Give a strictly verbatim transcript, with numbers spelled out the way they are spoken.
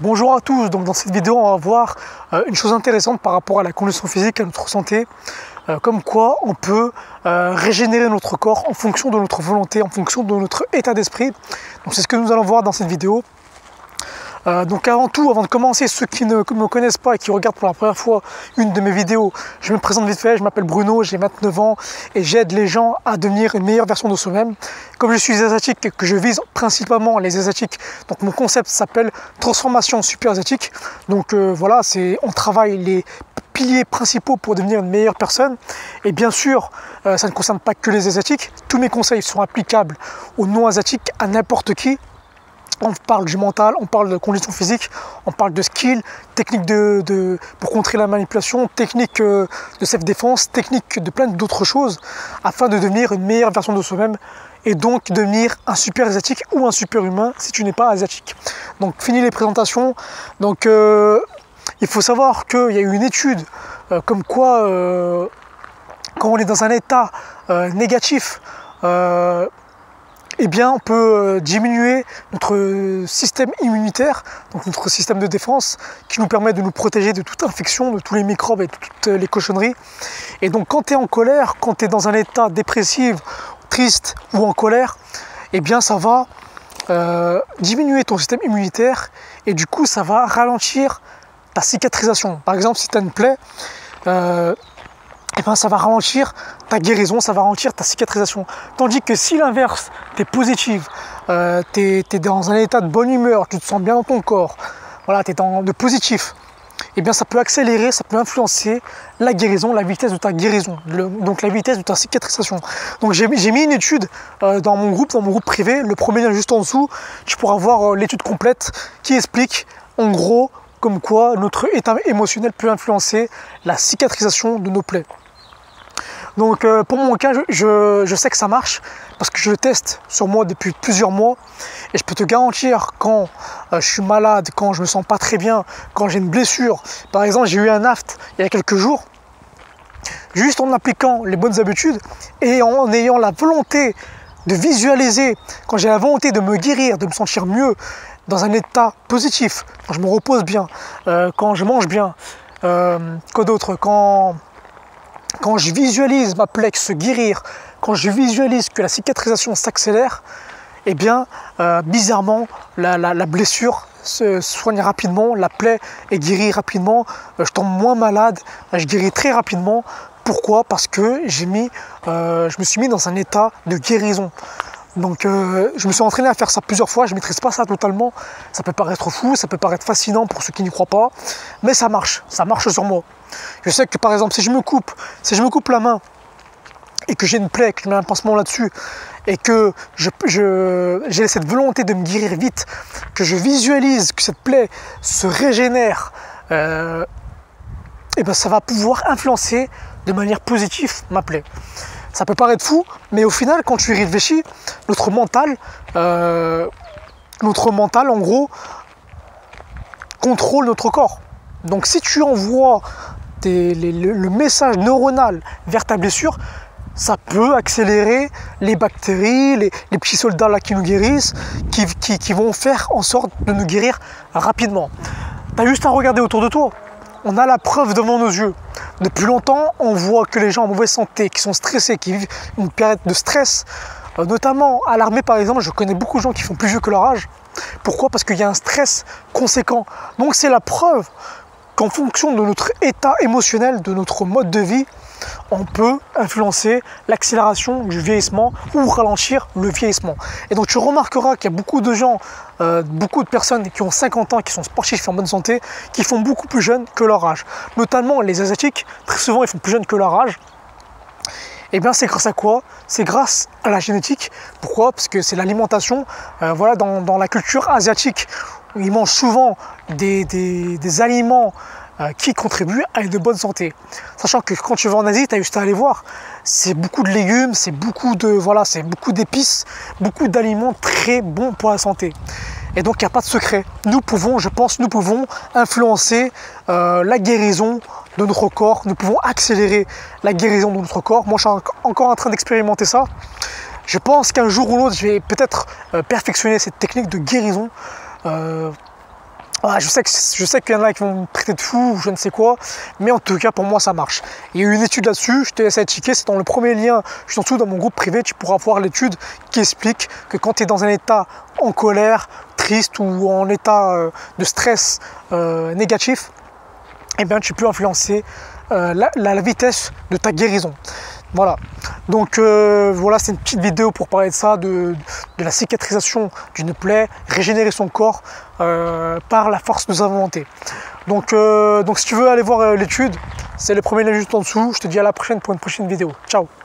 Bonjour à tous, donc dans cette vidéo on va voir euh, une chose intéressante par rapport à la condition physique, à notre santé, euh, comme quoi on peut euh, régénérer notre corps en fonction de notre volonté, en fonction de notre état d'esprit. Donc c'est ce que nous allons voir dans cette vidéo. Euh, donc avant tout, avant de commencer, ceux qui ne me connaissent pas et qui regardent pour la première fois une de mes vidéos, je me présente vite fait, je m'appelle Bruno, j'ai vingt-neuf ans et j'aide les gens à devenir une meilleure version de soi-même. Comme je suis asiatique et que je vise principalement les asiatiques, donc mon concept s'appelle transformation super asiatique. Donc euh, voilà, c'est on travaille les piliers principaux pour devenir une meilleure personne. Et bien sûr, euh, ça ne concerne pas que les asiatiques, tous mes conseils sont applicables aux non-asiatiques, à n'importe qui. On parle du mental, on parle de condition physique, on parle de skills, techniques de, de, pour contrer la manipulation, techniques de self-défense, techniques de plein d'autres choses, afin de devenir une meilleure version de soi-même et donc devenir un super asiatique ou un super humain si tu n'es pas asiatique. Donc fini les présentations. Donc euh, il faut savoir qu'il y a eu une étude euh, comme quoi euh, quand on est dans un état euh, négatif, euh, eh bien, on peut diminuer notre système immunitaire, donc notre système de défense, qui nous permet de nous protéger de toute infection, de tous les microbes et de toutes les cochonneries. Et donc, quand tu es en colère, quand tu es dans un état dépressif, triste ou en colère, eh bien, ça va euh, diminuer ton système immunitaire et du coup, ça va ralentir ta cicatrisation. Par exemple, si tu as une plaie, euh, eh ben, ça va ralentir ta guérison, ça va ralentir ta cicatrisation. Tandis que si l'inverse, tu es positif, euh, tu es dans un état de bonne humeur, tu te sens bien dans ton corps, voilà, tu es dans de positif, eh bien ça peut accélérer, ça peut influencer la guérison, la vitesse de ta guérison, le, donc la vitesse de ta cicatrisation. Donc j'ai mis une étude euh, dans mon groupe, dans mon groupe privé, le premier lien juste en dessous, tu pourras voir euh, l'étude complète qui explique en gros comme quoi notre état émotionnel peut influencer la cicatrisation de nos plaies. Donc euh, pour mon cas, je, je, je sais que ça marche parce que je le teste sur moi depuis plusieurs mois et je peux te garantir quand euh, je suis malade, quand je me sens pas très bien, quand j'ai une blessure. Par exemple, j'ai eu un aft il y a quelques jours, juste en appliquant les bonnes habitudes et en ayant la volonté de visualiser, quand j'ai la volonté de me guérir, de me sentir mieux, dans un état positif, quand je me repose bien, euh, quand je mange bien, euh, quoi d'autre, quand... Quand je visualise ma plaie se guérir, quand je visualise que la cicatrisation s'accélère, eh bien, euh, bizarrement, la, la, la blessure se soigne rapidement, la plaie est guérie rapidement, euh, je tombe moins malade, je guéris très rapidement. Pourquoi? Parce que j'ai mis, euh, je me suis mis dans un état de guérison. Donc euh, je me suis entraîné à faire ça plusieurs fois, je ne maîtrise pas ça totalement, ça peut paraître fou, ça peut paraître fascinant pour ceux qui n'y croient pas, mais ça marche, ça marche sur moi. Je sais que par exemple si je me coupe, si je me coupe la main et que j'ai une plaie, que je mets un pansement là-dessus et que je, je, j'ai cette volonté de me guérir vite, que je visualise que cette plaie se régénère, euh, et ben ça va pouvoir influencer de manière positive ma plaie. Ça peut paraître fou, mais au final, quand tu y réfléchis, notre mental, euh, notre mental, en gros, contrôle notre corps. Donc, si tu envoies des, les, le, le message neuronal vers ta blessure, ça peut accélérer les bactéries, les, les petits soldats là qui nous guérissent, qui, qui, qui vont faire en sorte de nous guérir rapidement. Tu as juste à regarder autour de toi. On a la preuve devant nos yeux. Depuis longtemps, on voit que les gens en mauvaise santé, qui sont stressés, qui vivent une période de stress, euh, notamment à l'armée par exemple, je connais beaucoup de gens qui font plus vieux que leur âge. Pourquoi? Parce qu'il y a un stress conséquent. Donc c'est la preuve qu'en fonction de notre état émotionnel, de notre mode de vie, on peut influencer l'accélération du vieillissement ou ralentir le vieillissement. Et donc tu remarqueras qu'il y a beaucoup de gens, euh, beaucoup de personnes qui ont cinquante ans, qui sont sportifs et en bonne santé, qui font beaucoup plus jeunes que leur âge. Notamment les asiatiques, très souvent ils font plus jeunes que leur âge. Et bien c'est grâce à quoi? C'est grâce à la génétique. Pourquoi? Parce que c'est l'alimentation. Euh, voilà, dans, dans la culture asiatique, ils mangent souvent des, des, des aliments euh, qui contribuent à une bonne santé. Sachant que quand tu vas en Asie, tu as juste à aller voir. C'est beaucoup de légumes, c'est beaucoup de voilà, c'est beaucoup d'épices, beaucoup d'aliments très bons pour la santé. Et donc il n'y a pas de secret. Nous pouvons, je pense, nous pouvons influencer euh, la guérison de notre corps. Nous pouvons accélérer la guérison de notre corps. Moi, je suis encore en train d'expérimenter ça. Je pense qu'un jour ou l'autre, je vais peut-être euh, perfectionner cette technique de guérison. Euh, Voilà, je sais que je sais qu'il y en a qui vont me traiter de fou ou je ne sais quoi, mais en tout cas pour moi ça marche. Il y a eu une étude là-dessus, je te laisse aller checker, c'est dans le premier lien, juste en dessous dans mon groupe privé, tu pourras voir l'étude qui explique que quand tu es dans un état en colère, triste ou en état euh, de stress euh, négatif, eh bien tu peux influencer euh, la, la, la vitesse de ta guérison. Voilà, donc euh, voilà, c'est une petite vidéo pour parler de ça, de, de la cicatrisation d'une plaie, régénérer son corps euh, par la force de sa volonté. Donc, euh, donc si tu veux aller voir euh, l'étude, c'est le premier lien juste en dessous. Je te dis à la prochaine pour une prochaine vidéo. Ciao.